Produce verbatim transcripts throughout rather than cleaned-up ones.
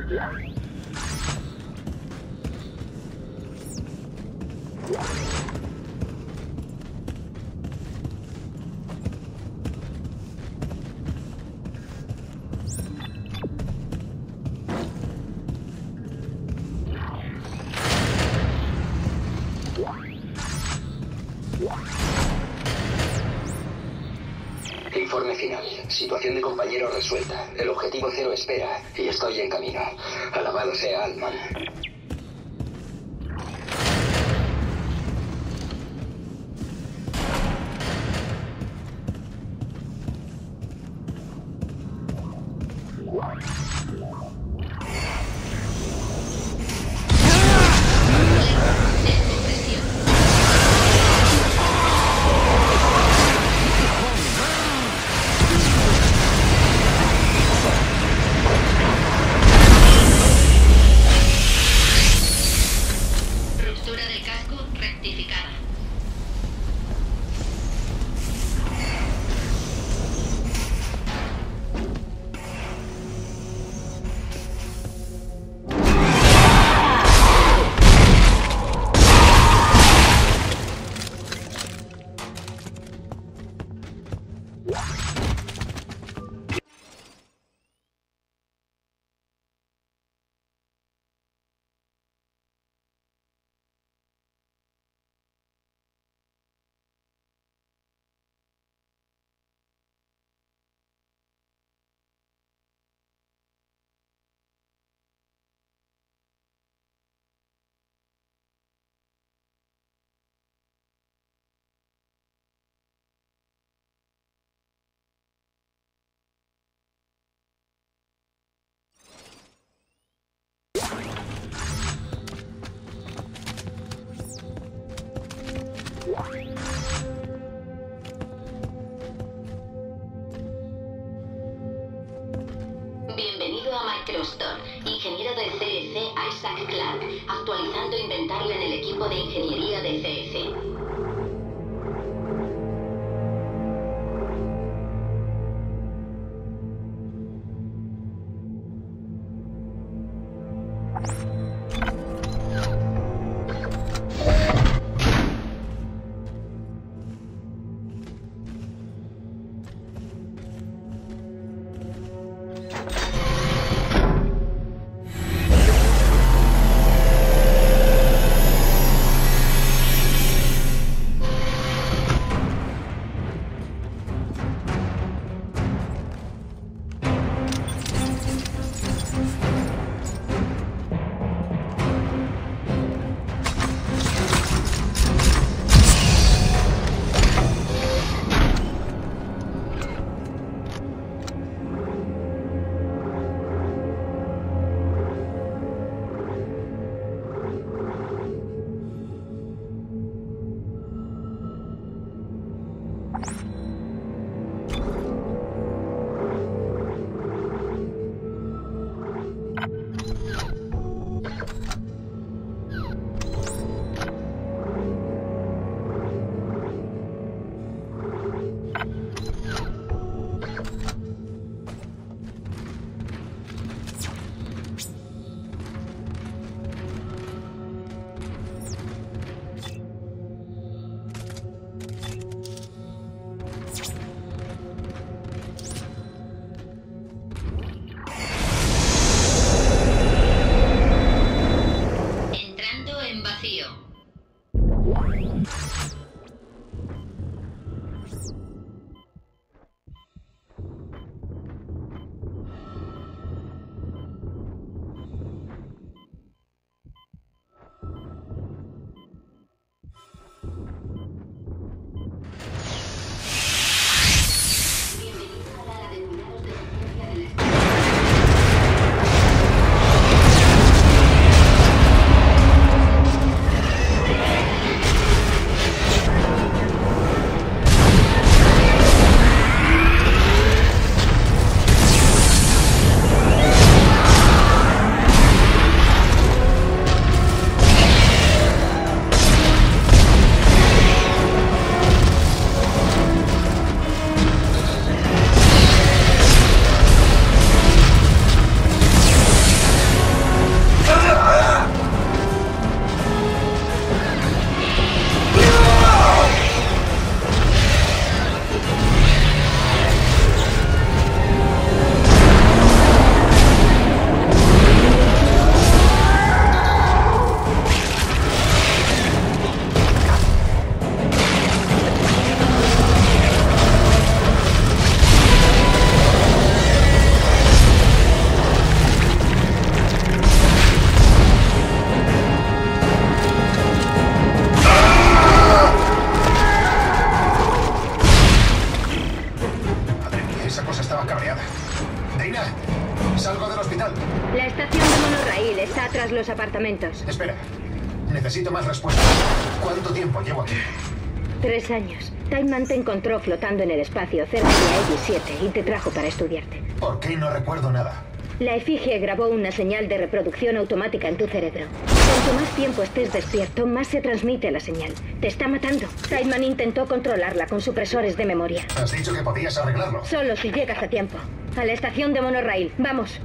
Informe final. Situación de compañero resuelta. El objetivo cero espera y estoy en camino. Alabado sea Altman. Bienvenido a Microstore, ingeniero de C S Isaac Clarke, actualizando inventario en el equipo de ingeniería de C S. los apartamentos. Espera. Necesito más respuestas. ¿Cuánto tiempo llevo aquí? Tres años. Tideman te encontró flotando en el espacio cerca de la X siete y te trajo para estudiarte. ¿Por qué no recuerdo nada? La efigie grabó una señal de reproducción automática en tu cerebro. Cuanto más tiempo estés despierto, más se transmite la señal. Te está matando. Tideman intentó controlarla con supresores de memoria. Has dicho que podías arreglarlo. Solo si llegas a tiempo. A la estación de monorail. Vamos.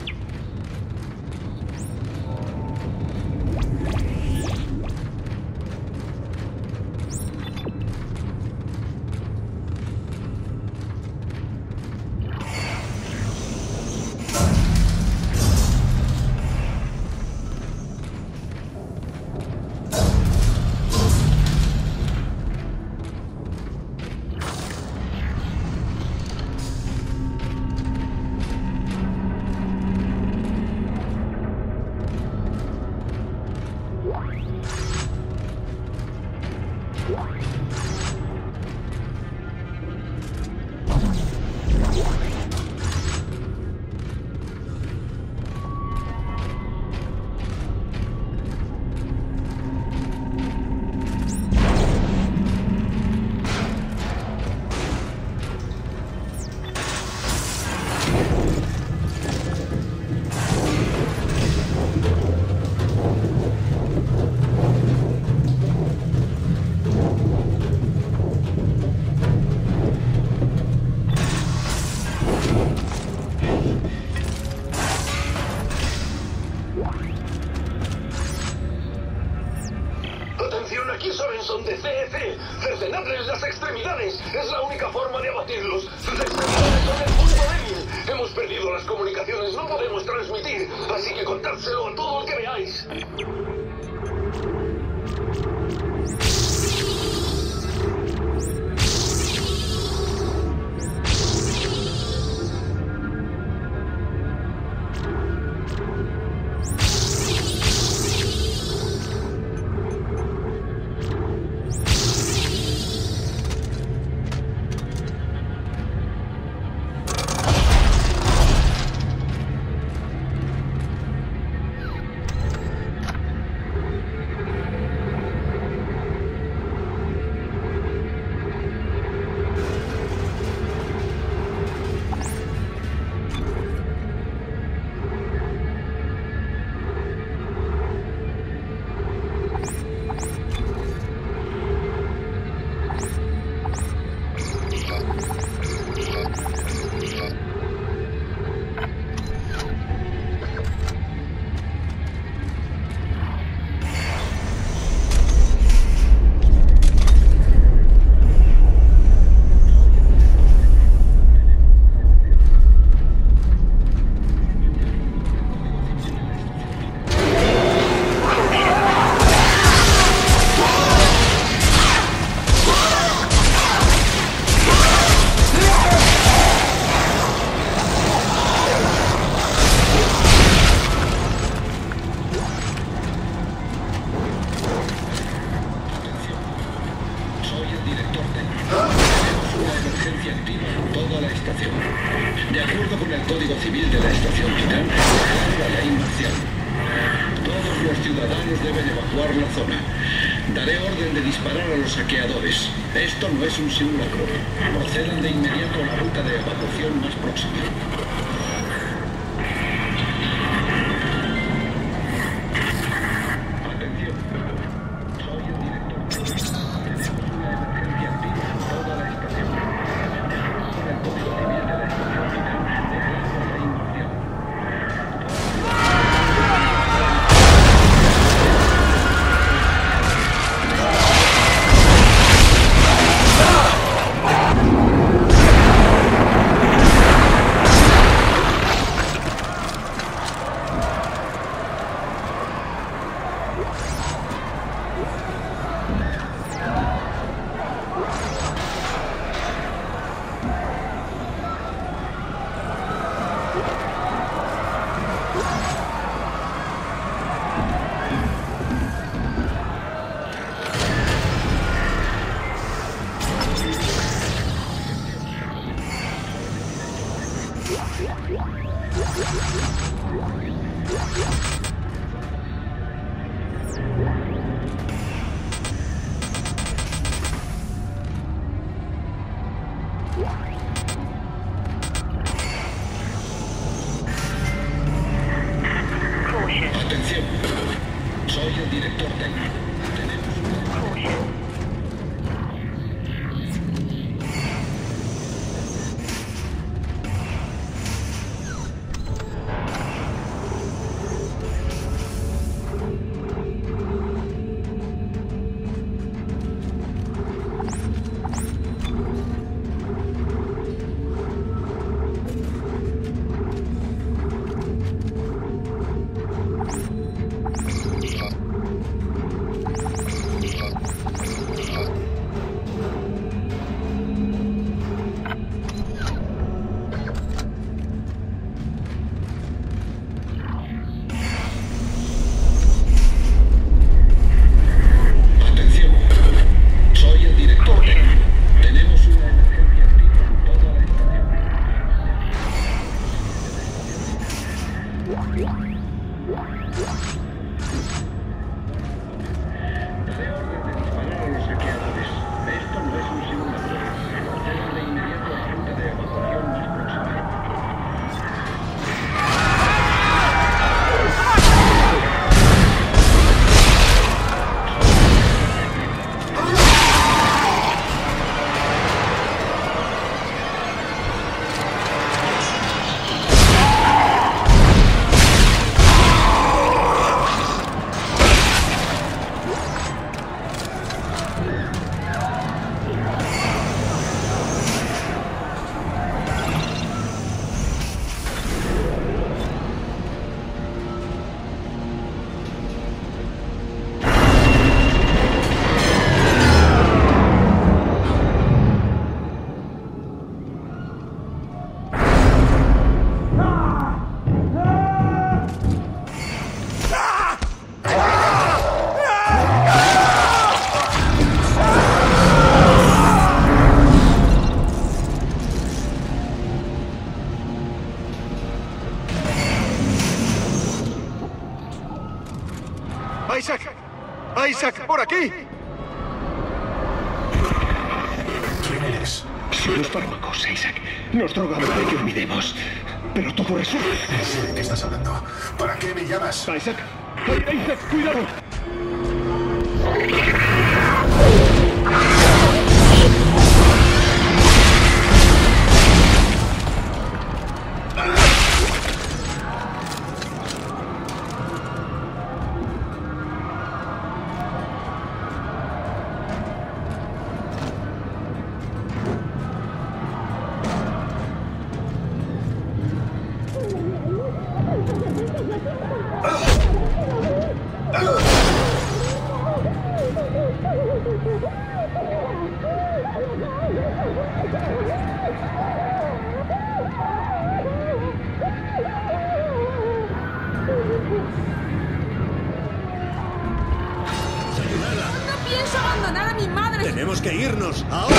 ¡Atención, aquí Sorenson de C E C! ¡Cercenadles las extremidades! ¡Es la única forma de abatirlos! ¡Sus extremidades son el punto débil! ¡Hemos perdido las comunicaciones! ¡No podemos transmitir! ¡Así que contádselo a todo el que veáis! De acuerdo con el Código Civil de la Estación Titán, declaro la ley marcial. Todos los ciudadanos deben evacuar la zona. Daré orden de disparar a los saqueadores. Esto no es un simulacro. Procedan de inmediato a la ruta de evacuación más próxima. aquí! ¿Quién eres? Son los fármacos, Isaac. Nos drogan para que olvidemos. Pero todo resuelve. No sé de qué estás hablando. ¿Para qué me llamas? Isaac. ¡Ay, Isaac, cuidado! ¡No pienso abandonar a mi madre! ¡Tenemos que irnos! ¡Ahora!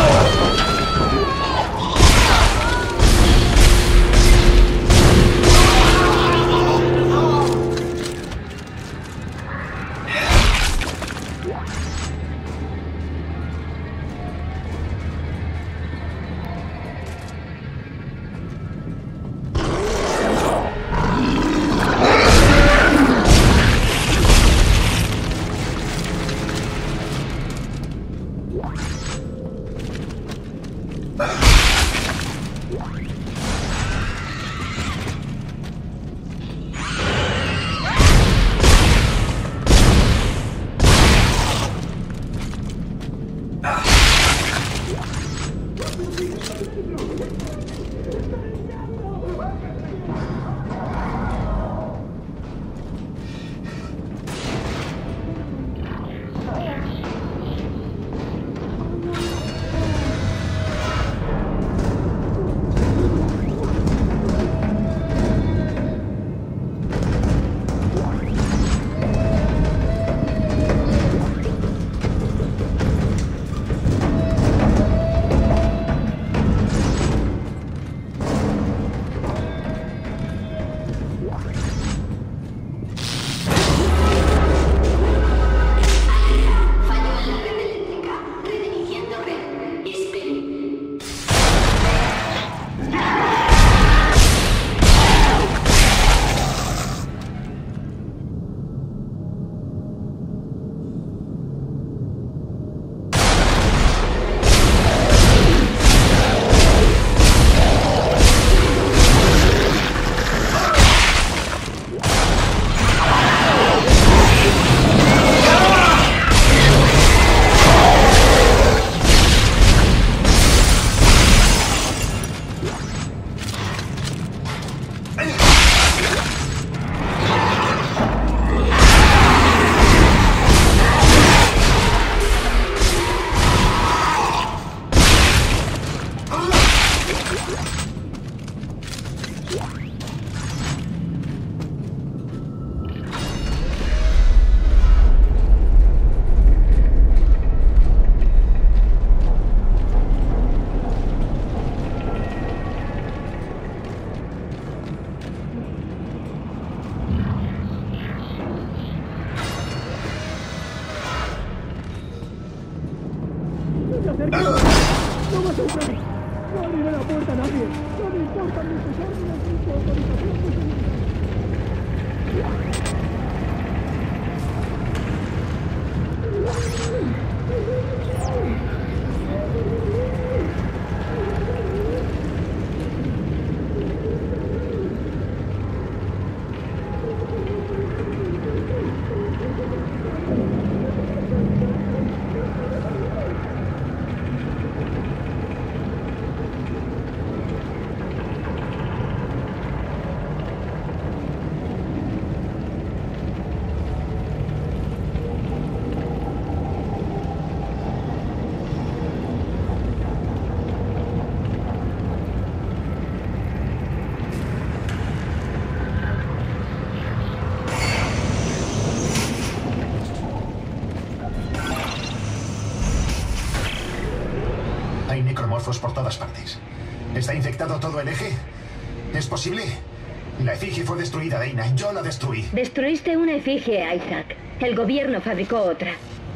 Hay necromorfos por todas partes. ¿Está infectado todo el eje? ¿Es posible? La efigie fue destruida, Dana. Yo la destruí. Destruiste una efigie, Isaac. El gobierno fabricó otra.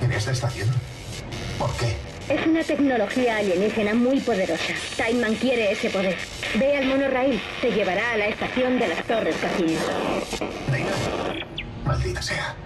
¿En esta estación? ¿Por qué? Es una tecnología alienígena muy poderosa. Tideman quiere ese poder. Ve al monorraíl. Te llevará a la estación de las Torres Casino. Dana. Maldita sea.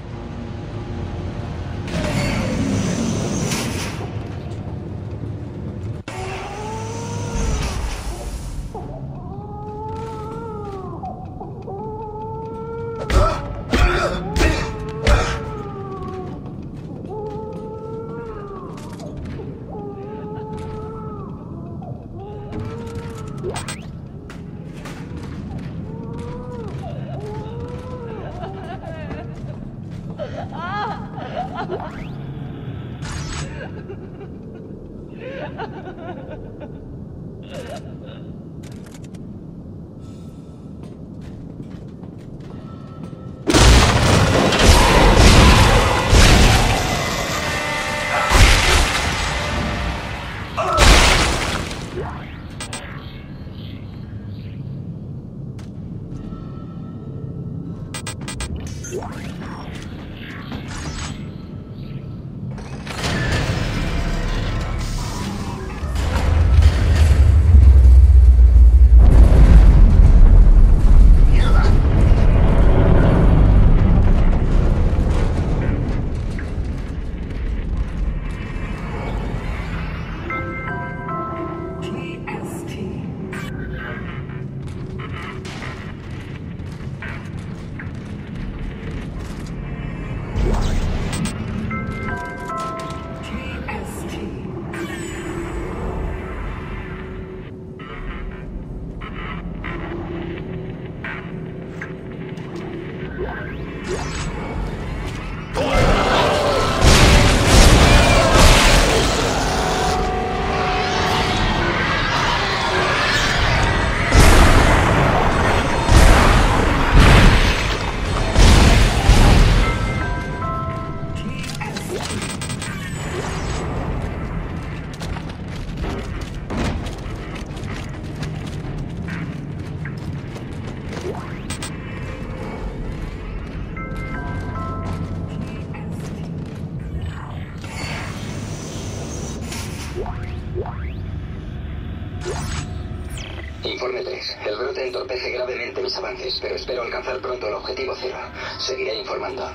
Informe tres. El brote entorpece gravemente mis avances, pero espero alcanzar pronto el objetivo cero. Seguiré informando.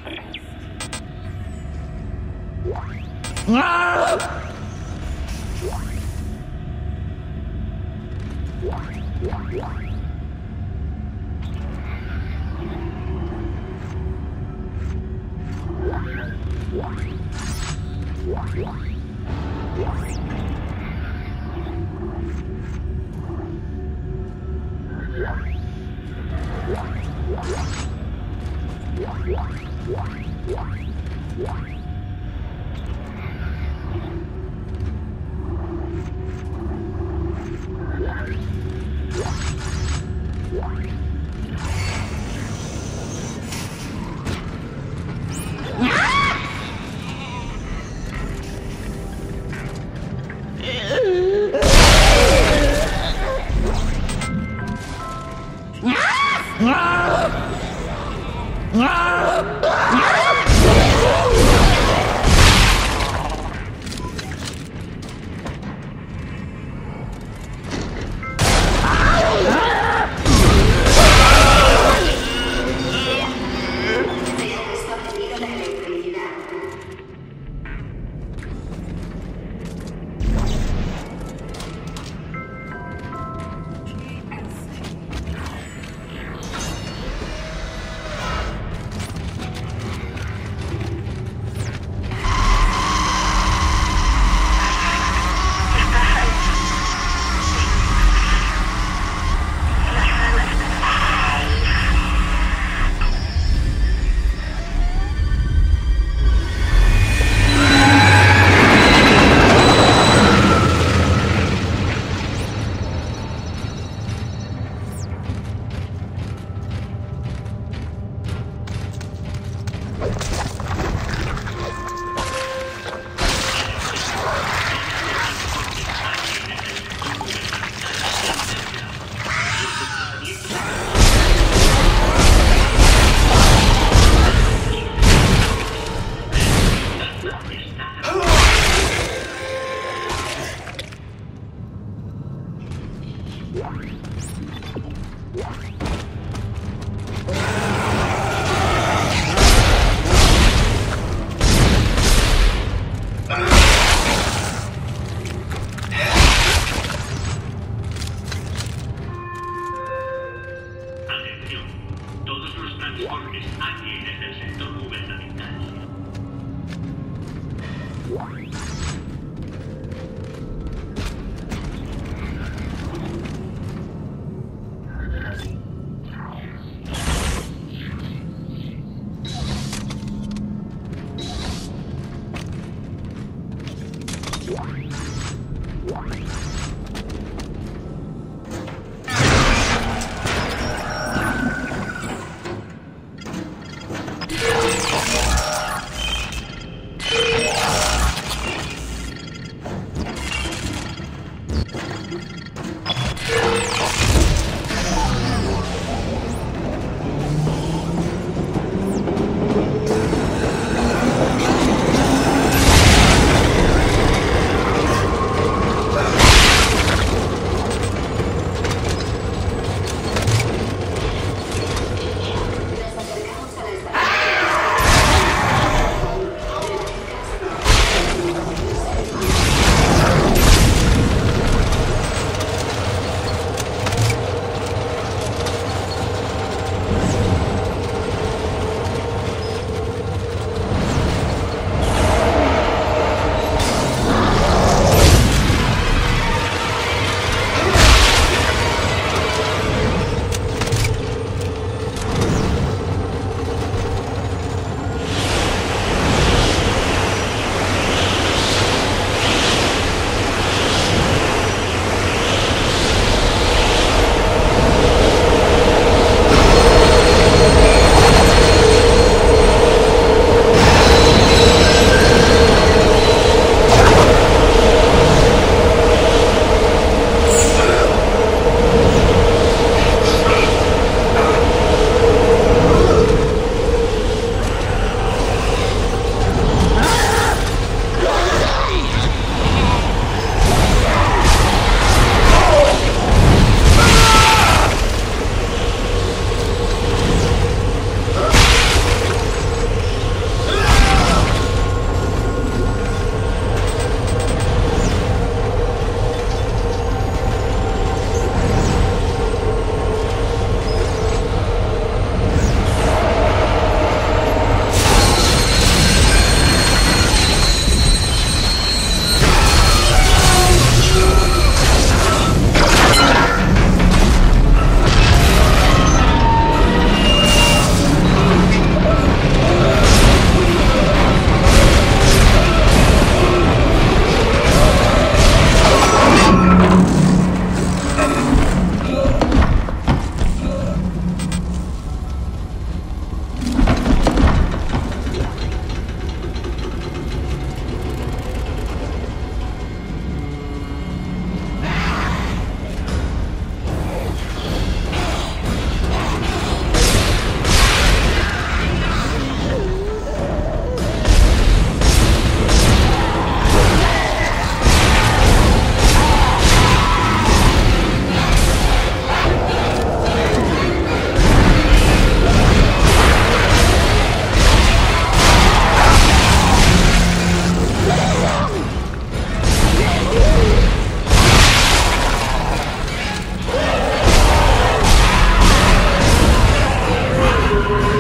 ¡Ah!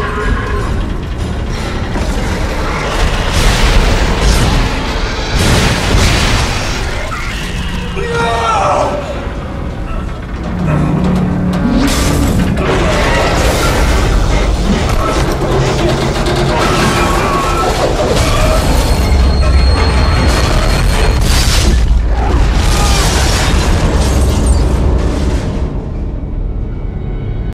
¡Mierda!